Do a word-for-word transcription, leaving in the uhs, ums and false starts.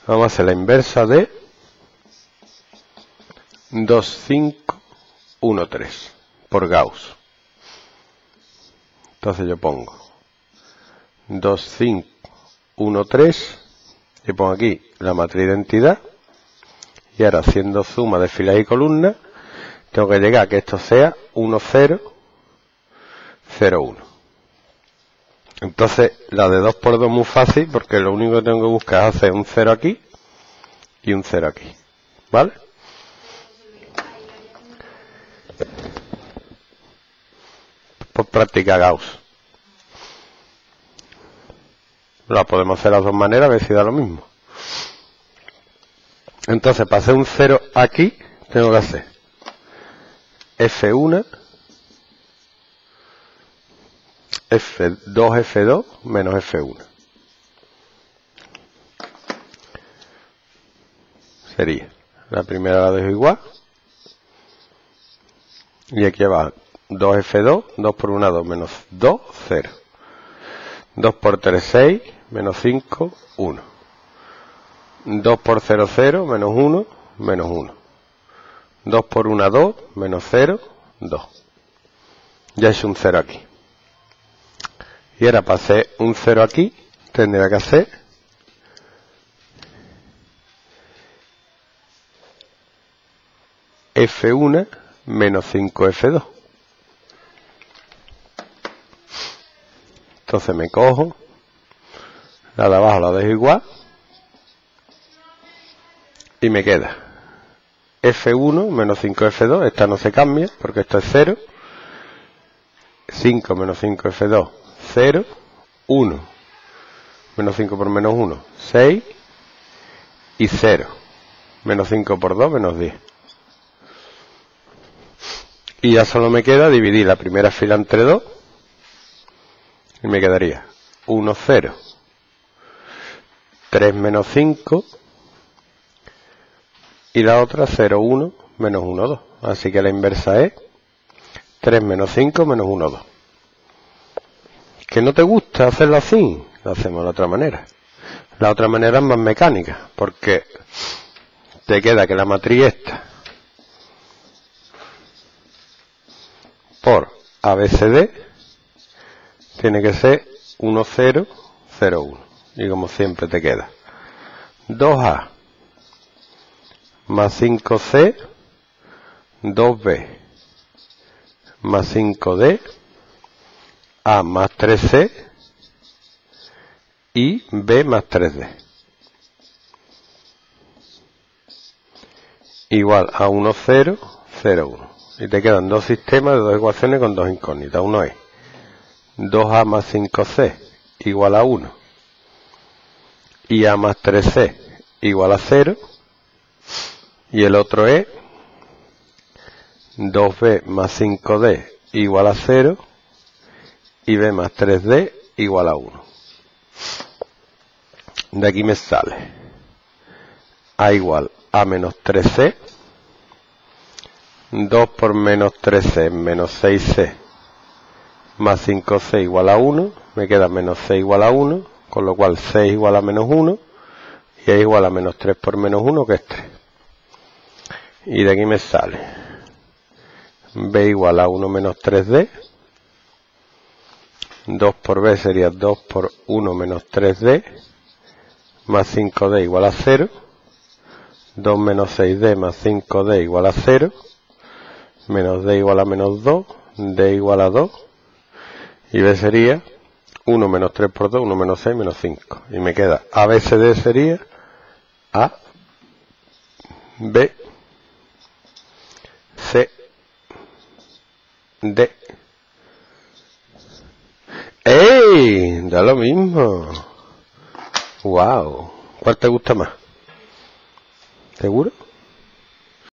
Vamos a hacer la inversa de dos, cinco, uno, tres por Gauss. Entonces yo pongo dos, cinco, uno, tres y pongo aquí la matriz de identidad. Y ahora haciendo suma de filas y columnas, tengo que llegar a que esto sea uno, cero, cero, uno. Entonces la de dos por dos es muy fácil porque lo único que tengo que buscar es hacer un cero aquí y un cero aquí. ¿Vale? Por práctica Gauss. La podemos hacer de las dos maneras, a ver si da lo mismo. Entonces, para hacer un cero aquí, tengo que hacer F uno, F dos, F dos, menos F uno. Sería, la primera la dejo igual. Y aquí abajo, dos F dos, dos por uno, dos, menos dos, cero. dos por tres, seis, menos cinco, uno. dos por cero, cero, menos uno, menos uno. dos por uno, dos, menos cero, dos. Ya he hecho un cero aquí. Y ahora para hacer un cero aquí, tendría que hacer F uno menos cinco F dos. Entonces me cojo, la de abajo la dejo igual. Y me queda F uno menos cinco F dos, esta no se cambia porque esto es cero. cinco menos cinco F dos, cero. uno menos cinco por menos uno, seis. Y cero. Menos cinco por dos, menos diez. Y ya solo me queda dividir la primera fila entre dos. Y me quedaría uno, cero. tres menos cinco. Y la otra cero, uno, menos uno, dos. Así que la inversa es tres menos cinco menos uno, dos. ¿Que no te gusta hacerlo así? Lo hacemos de la otra manera. La otra manera es más mecánica, porque te queda que la matriz esta por A B C D tiene que ser uno, cero, cero, uno. Y como siempre te queda dos A más cinco C, dos B más cinco D, A más tres C y B más tres D. Igual a uno, cero, cero, uno. Y te quedan dos sistemas de dos ecuaciones con dos incógnitas. Uno es dos A más cinco C igual a uno. Y A más tres C igual a cero. Y el otro es dos B más cinco D igual a cero. Y B más tres D igual a uno. De aquí me sale A igual a menos tres C. dos por menos tres C menos seis C más cinco C igual a uno. Me queda menos C igual a uno. Con lo cual C igual a menos uno. Y es igual a menos tres por menos uno, que es tres. Y de aquí me sale B igual a uno menos tres D. dos por B sería dos por uno menos tres D. Más cinco D igual a cero. dos menos seis D más cinco D igual a cero. Menos D igual a menos dos. D igual a dos. Y B sería uno menos tres por dos, uno menos seis, menos cinco. Y me queda A B C D sería A, B, C, D. ¡Ey! Da lo mismo. ¡Wow! ¿Cuál te gusta más? ¿Seguro?